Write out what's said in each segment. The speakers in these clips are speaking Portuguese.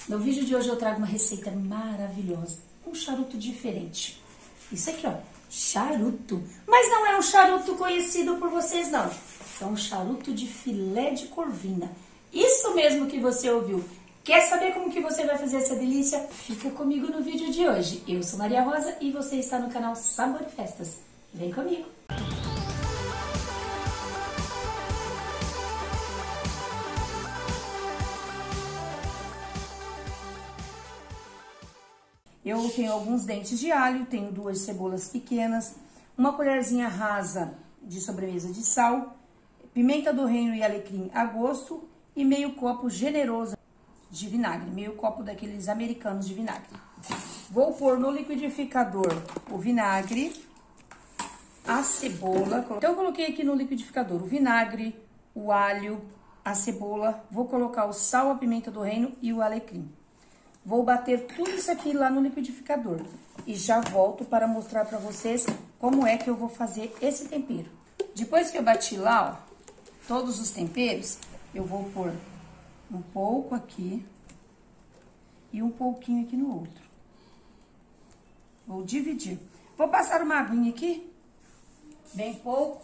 No vídeo de hoje eu trago uma receita maravilhosa, um charuto diferente. Isso aqui, ó, charuto. Mas não é um charuto conhecido por vocês, não. É um charuto de filé de corvina. Isso mesmo que você ouviu. Quer saber como que você vai fazer essa delícia? Fica comigo no vídeo de hoje. Eu sou Maria Rosa e você está no canal Sabor e Festas. Vem comigo! Eu tenho alguns dentes de alho, tenho 2 cebolas pequenas, uma colherzinha rasa de sobremesa de sal, pimenta do reino e alecrim a gosto e meio copo generoso de vinagre, meio copo daqueles americanos de vinagre. Vou pôr no liquidificador o vinagre, a cebola. Então, eu coloquei aqui no liquidificador o vinagre, o alho, a cebola, vou colocar o sal, a pimenta do reino e o alecrim. Vou bater tudo isso aqui lá no liquidificador e já volto para mostrar para vocês como é que eu vou fazer esse tempero. Depois que eu bati lá, ó, todos os temperos, eu vou pôr um pouco aqui e um pouquinho aqui no outro. Vou dividir. Vou passar uma aguinha aqui, bem pouco,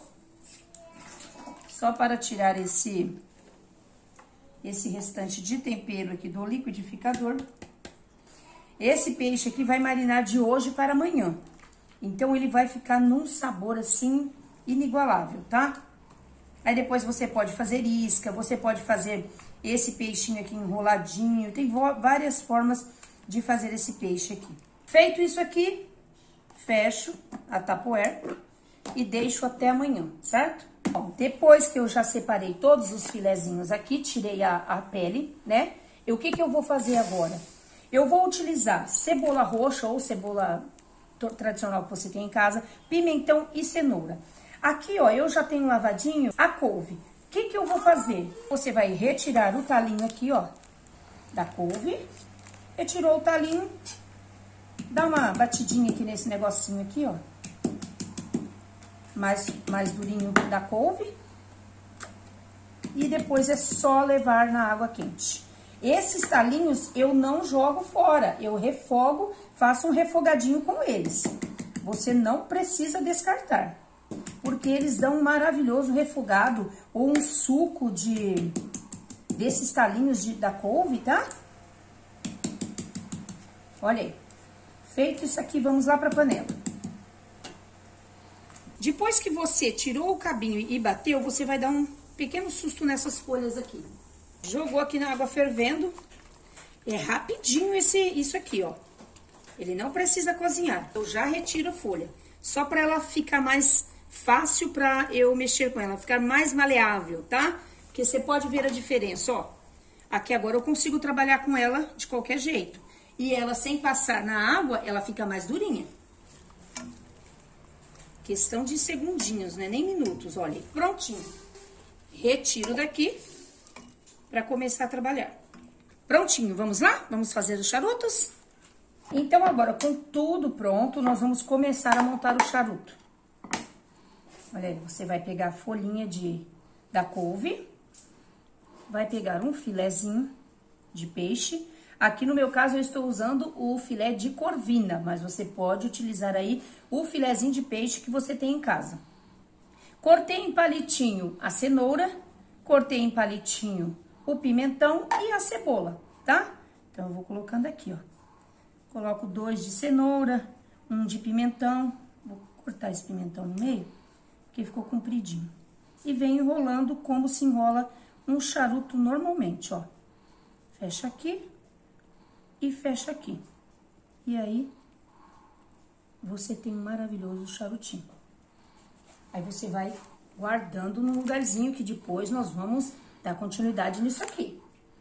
só para tirar esse restante de tempero aqui do liquidificador. Esse peixe aqui vai marinar de hoje para amanhã. Então, ele vai ficar num sabor, assim, inigualável, tá? Aí, depois você pode fazer isca, você pode fazer esse peixinho aqui enroladinho. Tem várias formas de fazer esse peixe aqui. Feito isso aqui, fecho a tapoer e deixo até amanhã, certo? Bom, depois que eu já separei todos os filezinhos aqui, tirei a pele, né? E o que eu vou fazer agora? Eu vou utilizar cebola roxa ou cebola tradicional que você tem em casa, pimentão e cenoura. Aqui, ó, eu já tenho lavadinho a couve. O que eu vou fazer? Você vai retirar o talinho aqui, ó, da couve. Retirou o talinho, dá uma batidinha aqui nesse negocinho aqui, ó. Mais durinho da couve. E depois é só levar na água quente. Esses talinhos eu não jogo fora, eu refogo, faço um refogadinho com eles. Você não precisa descartar, porque eles dão um maravilhoso refogado ou um suco desses talinhos da couve, tá? Olha aí. Feito isso aqui, vamos lá pra panela. Depois que você tirou o cabinho e bateu, você vai dar um pequeno susto nessas folhas aqui. Jogou aqui na água fervendo, é rapidinho isso aqui, ó. Ele não precisa cozinhar, eu já retiro a folha. Só pra ela ficar mais fácil pra eu mexer com ela, ficar mais maleável, tá? Porque você pode ver a diferença, ó. Aqui agora eu consigo trabalhar com ela de qualquer jeito. E ela sem passar na água, ela fica mais durinha. Questão de segundinhos, né? Nem minutos, olha, prontinho. Retiro daqui para começar a trabalhar. Prontinho, vamos lá? Vamos fazer os charutos? Então, agora, com tudo pronto, nós vamos começar a montar o charuto. Olha aí, você vai pegar a folhinha da couve, vai pegar um filezinho de peixe. Aqui, no meu caso, eu estou usando o filé de corvina, mas você pode utilizar aí o filezinho de peixe que você tem em casa. Cortei em palitinho a cenoura, cortei em palitinho o pimentão e a cebola, tá? Então, eu vou colocando aqui, ó. Coloco 2 de cenoura, 1 de pimentão. Vou cortar esse pimentão no meio, porque ficou compridinho. E venho enrolando como se enrola um charuto normalmente, ó. Fecha aqui e fecha aqui. E aí, você tem um maravilhoso charutinho. Aí, você vai guardando num lugarzinho que depois nós vamos dar continuidade nisso aqui.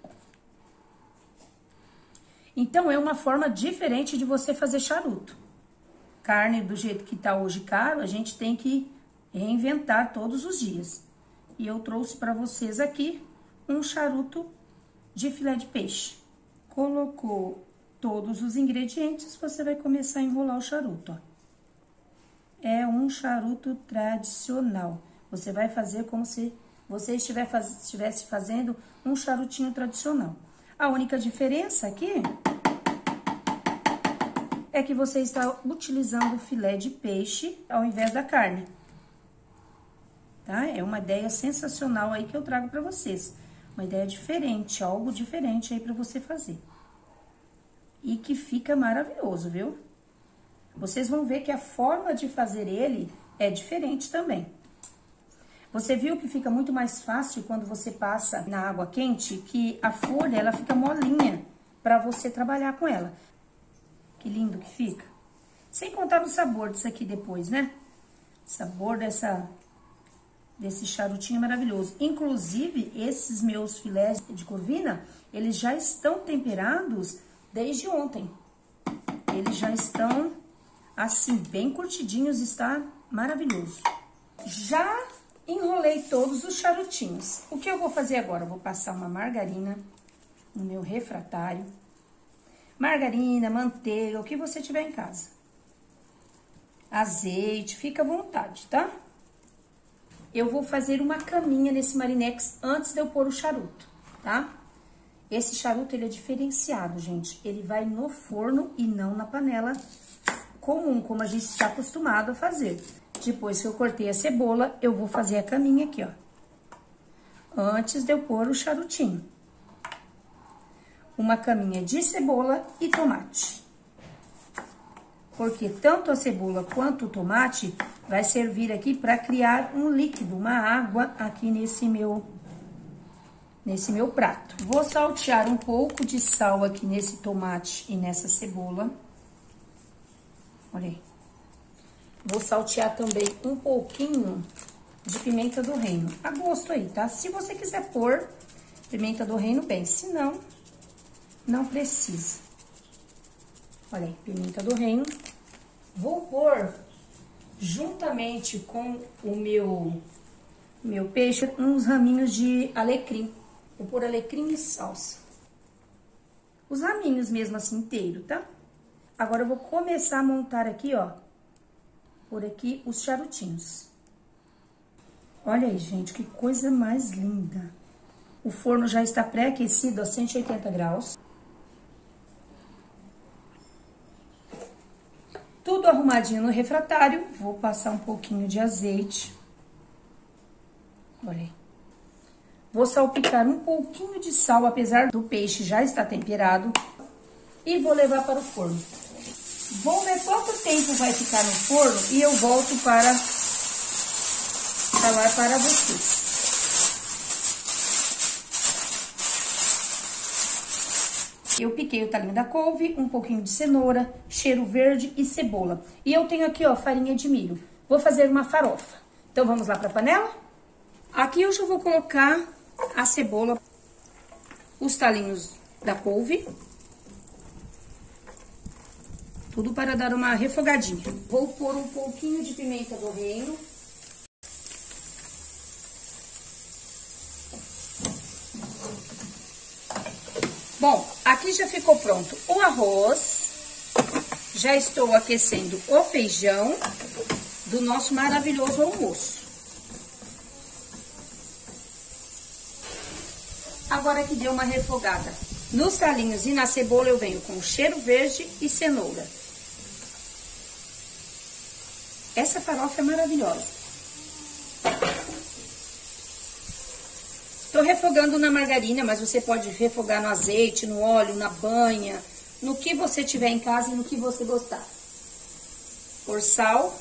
Então, é uma forma diferente de você fazer charuto. Carne do jeito que tá hoje caro, a gente tem que reinventar todos os dias. E eu trouxe para vocês aqui um charuto de filé de peixe. Colocou todos os ingredientes, você vai começar a enrolar o charuto, ó. É um charuto tradicional. Você vai fazer como se você estivesse fazendo um charutinho tradicional. A única diferença aqui é que você está utilizando o filé de peixe ao invés da carne. Tá? É uma ideia sensacional aí que eu trago pra vocês. Uma ideia diferente, algo diferente aí pra você fazer. E que fica maravilhoso, viu? Vocês vão ver que a forma de fazer ele é diferente também. Você viu que fica muito mais fácil quando você passa na água quente, que a folha, ela fica molinha pra você trabalhar com ela. Que lindo que fica. Sem contar no sabor disso aqui depois, né? Sabor desse charutinho maravilhoso. Inclusive, esses meus filés de corvina, eles já estão temperados desde ontem. Eles já estão, assim, bem curtidinhos, está maravilhoso. Já enrolei todos os charutinhos. O que eu vou fazer agora? Eu vou passar uma margarina no meu refratário. Margarina, manteiga, o que você tiver em casa. Azeite, fica à vontade, tá? Eu vou fazer uma caminha nesse marinex antes de eu pôr o charuto, tá? Esse charuto, ele é diferenciado, gente. Ele vai no forno e não na panela comum, como a gente está acostumado a fazer. Depois que eu cortei a cebola, eu vou fazer a caminha aqui, ó. Antes de eu pôr o charutinho. Uma caminha de cebola e tomate. Porque tanto a cebola quanto o tomate vai servir aqui para criar um líquido, uma água aqui nesse meu prato. Vou saltear um pouco de sal aqui nesse tomate e nessa cebola. Olha aí. Vou saltear também um pouquinho de pimenta do reino. A gosto aí, tá? Se você quiser pôr pimenta do reino, bem. Se não, não precisa. Olha aí, pimenta do reino. Vou pôr, juntamente com o meu peixe, uns raminhos de alecrim. Vou pôr alecrim e salsa. Os raminhos mesmo assim inteiro, tá? Agora eu vou começar a montar aqui, ó. Por aqui os charutinhos. Olha aí, gente, que coisa mais linda. O forno já está pré-aquecido a 180 graus. Tudo arrumadinho no refratário. Vou passar um pouquinho de azeite. Olha aí. Vou salpicar um pouquinho de sal, apesar do peixe já estar temperado. E vou levar para o forno. Vou ver quanto tempo vai ficar no forno e eu volto para falar para vocês. Eu piquei o talinho da couve, um pouquinho de cenoura, cheiro verde e cebola. E eu tenho aqui, ó, farinha de milho. Vou fazer uma farofa. Então, vamos lá para a panela? Aqui eu já vou colocar a cebola, os talinhos da couve. Tudo para dar uma refogadinha. Vou pôr um pouquinho de pimenta do reino. Bom, aqui já ficou pronto o arroz. Já estou aquecendo o feijão do nosso maravilhoso almoço. Agora que deu uma refogada nos talinhos e na cebola, eu venho com cheiro verde e cenoura. Essa farofa é maravilhosa. Tô refogando na margarina, mas você pode refogar no azeite, no óleo, na banha, no que você tiver em casa e no que você gostar. Por sal.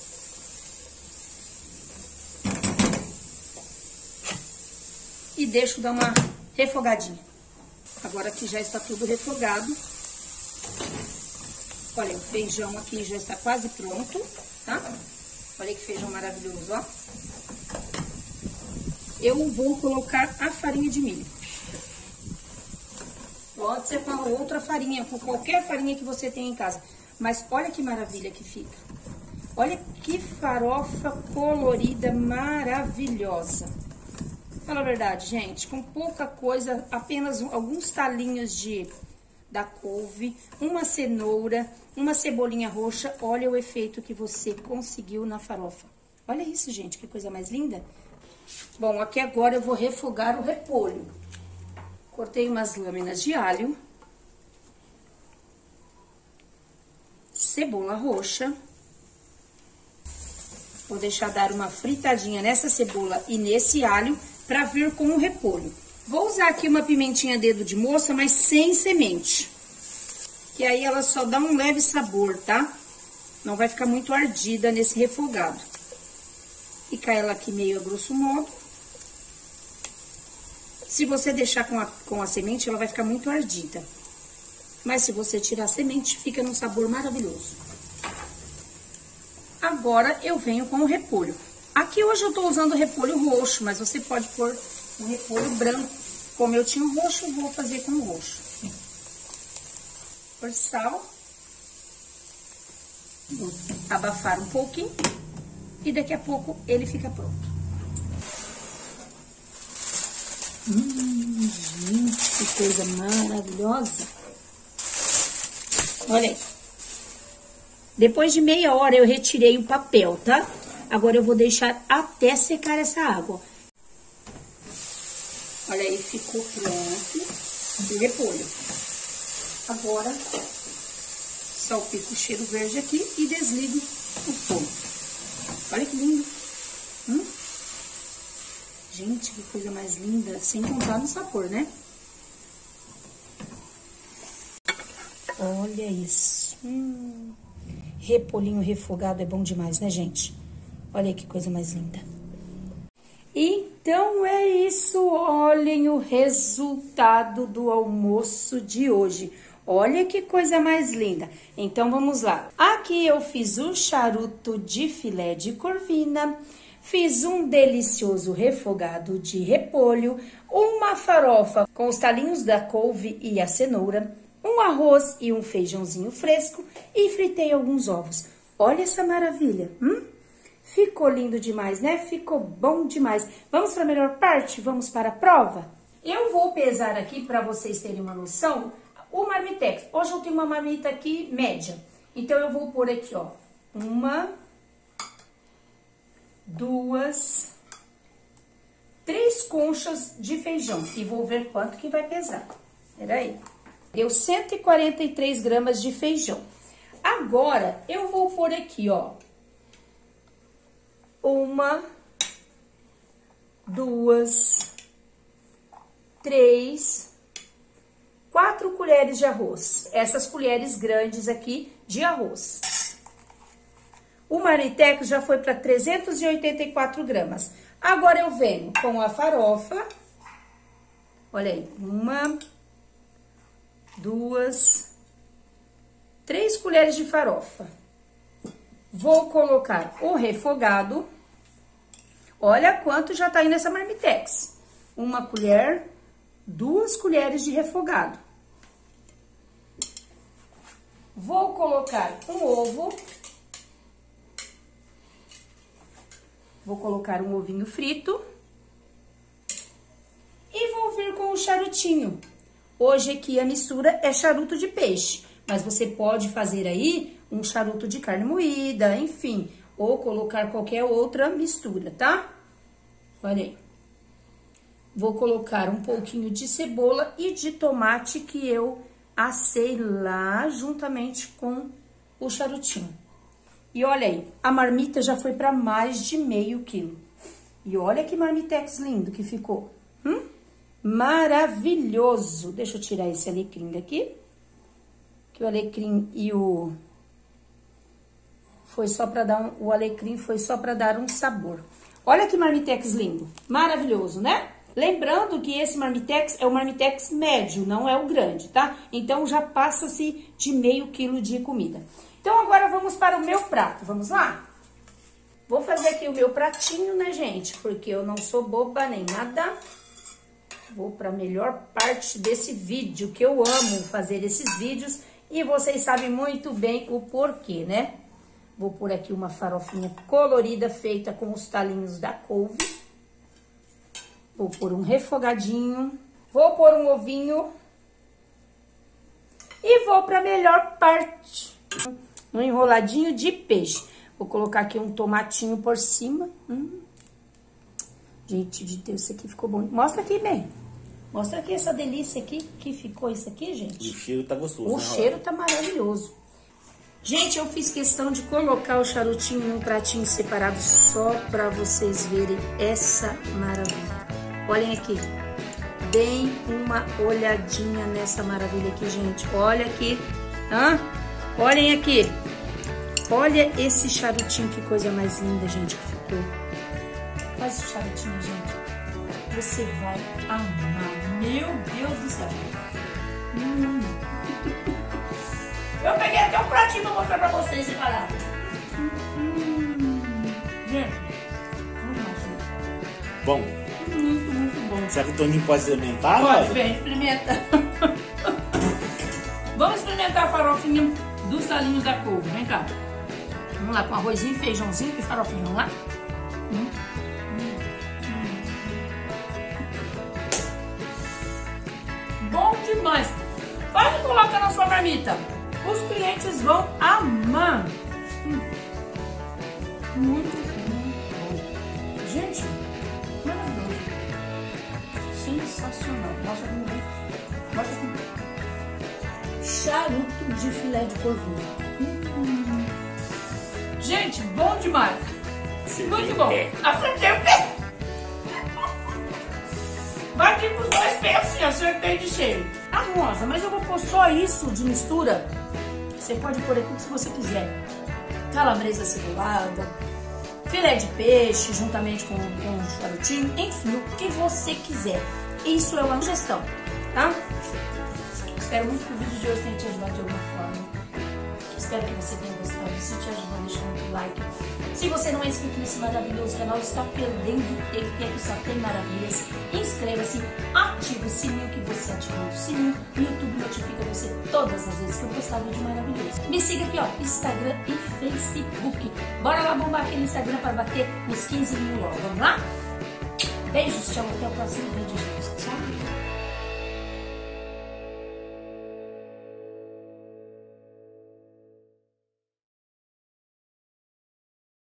E deixo dar uma refogadinha. Agora que já está tudo refogado. Olha, o feijão aqui já está quase pronto, tá? Olha que feijão maravilhoso, ó. Eu vou colocar a farinha de milho. Pode ser com outra farinha, com qualquer farinha que você tenha em casa. Mas olha que maravilha que fica. Olha que farofa colorida maravilhosa. Fala a verdade, gente, com pouca coisa, apenas alguns talinhos da couve, uma cenoura, uma cebolinha roxa. Olha o efeito que você conseguiu na farofa. Olha isso, gente, que coisa mais linda. Bom, aqui agora eu vou refogar o repolho. Cortei umas lâminas de alho. Cebola roxa. Vou deixar dar uma fritadinha nessa cebola e nesse alho pra vir com o repolho. Vou usar aqui uma pimentinha dedo de moça, mas sem semente. Que aí ela só dá um leve sabor, tá? Não vai ficar muito ardida nesse refogado. Fica ela aqui meio a grosso modo. Se você deixar com a semente, ela vai ficar muito ardida. Mas se você tirar a semente, fica num sabor maravilhoso. Agora, eu venho com o repolho. Aqui hoje eu tô usando o repolho roxo, mas você pode pôr um repolho branco. Como eu tinha o roxo, eu vou fazer com o roxo. Por sal. Vou abafar um pouquinho. E daqui a pouco ele fica pronto. Gente, que coisa maravilhosa. Olha aí. Depois de meia hora eu retirei o papel, tá? Agora eu vou deixar até secar essa água. Olha aí, ficou pronto o repolho. Agora, salpico o cheiro verde aqui e desligo o fogo. Olha que lindo. Gente, que coisa mais linda, sem contar no sabor, né? Olha isso. Repolhinho refogado é bom demais, né, gente? Olha que coisa mais linda. Então, é isso. Olhem o resultado do almoço de hoje. Olha que coisa mais linda. Então, vamos lá. Aqui eu fiz um charuto de filé de corvina. Fiz um delicioso refogado de repolho. Uma farofa com os talinhos da couve e a cenoura. Um arroz e um feijãozinho fresco. E fritei alguns ovos. Olha essa maravilha. Ficou lindo demais, né? Ficou bom demais. Vamos para a melhor parte? Vamos para a prova? Eu vou pesar aqui para vocês terem uma noção o marmitex. Hoje eu tenho uma marmita aqui média. Então, eu vou pôr aqui, ó. 1, 2, 3 conchas de feijão. E vou ver quanto que vai pesar. Peraí. Deu 143 gramas de feijão. Agora, eu vou pôr aqui, ó. 1, 2, 3, 4 colheres de arroz. Essas colheres grandes aqui de arroz. O marmitex já foi para 384 gramas. Agora eu venho com a farofa. Olha aí. 1, 2, 3 colheres de farofa. Vou colocar o refogado. Olha quanto já tá aí nessa marmitex. 1 colher, 2 colheres de refogado. Vou colocar um ovo. Vou colocar um ovinho frito. E vou vir com o charutinho. Hoje aqui a mistura é charuto de peixe. Mas você pode fazer aí um charuto de carne moída, enfim. Ou colocar qualquer outra mistura, tá? Olha aí. Vou colocar um pouquinho de cebola e de tomate que eu assei lá juntamente com o charutinho. E olha aí, a marmita já foi para mais de meio quilo. E olha que marmitex lindo que ficou. Maravilhoso! Deixa eu tirar esse alecrim daqui. Que o alecrim e o... Foi só para dar o alecrim foi só para dar um sabor. Olha que marmitex lindo. Maravilhoso, né? Lembrando que esse marmitex é o marmitex médio, não é o grande, tá? Então, já passa-se de meio quilo de comida. Então, agora vamos para o meu prato. Vamos lá? Vou fazer aqui o meu pratinho, né, gente? Porque eu não sou boba nem nada. Vou para a melhor parte desse vídeo, que eu amo fazer esses vídeos. E vocês sabem muito bem o porquê, né? Vou pôr aqui uma farofinha colorida feita com os talinhos da couve. Vou pôr um refogadinho. Vou pôr um ovinho. E vou para a melhor parte. Um enroladinho de peixe. Vou colocar aqui um tomatinho por cima. Gente de Deus, isso aqui ficou bom. Mostra aqui bem. Mostra aqui essa delícia aqui, que ficou isso aqui, gente. E o cheiro tá gostoso, O cheiro tá maravilhoso. Gente, eu fiz questão de colocar o charutinho num pratinho separado só pra vocês verem essa maravilha. Olhem aqui. Deem uma olhadinha nessa maravilha aqui, gente. Olha aqui. Olhem aqui. Olha esse charutinho, que coisa mais linda, gente, que ficou. Faz esse charutinho, gente. Você vai amar. Meu Deus do céu. Eu peguei até um pratinho pra mostrar pra vocês separado. Gente, bom. Muito bom. Será que o Toninho pode experimentar? Pode, vem, experimenta. Vamos experimentar a farofinha dos talinhos da couve. Vem cá. Vamos lá, com arrozinho, feijãozinho e farofinha. Vamos lá? Bom demais. Vai e coloca na sua marmita. Os clientes vão amar. Muito bom. Gente, maravilhoso. Sensacional. Mostra comigo. Mostra comigo. Charuto de filé de corvinho. Gente, bom demais. Muito bom. Acertei o pé. Vai vir com os dois pés assim, acertei de cheio. Ah, Rosa, mas eu vou pôr só isso de mistura? Você pode pôr aqui o que você quiser. Calabresa cebolada, filé de peixe juntamente com o charutinho, enfim, o que você quiser. Isso é uma sugestão, tá? Espero muito que o vídeo de hoje tenha te ajudado de alguma forma. Espero que você tenha gostado. Se te ajudou, deixa um like. Se você não é inscrito nesse maravilhoso canal, está perdendo tempo, porque aqui só tem maravilhas. Inscreva-se, ative o sininho, que você ativando o sininho, o YouTube notifica você todas as vezes que eu postar vídeo maravilhoso. Me siga aqui, ó, Instagram e Facebook. Bora lá bombar aqui no Instagram para bater os 15 mil logo. Vamos lá? Beijos, tchau, até o próximo vídeo, gente. Tchau.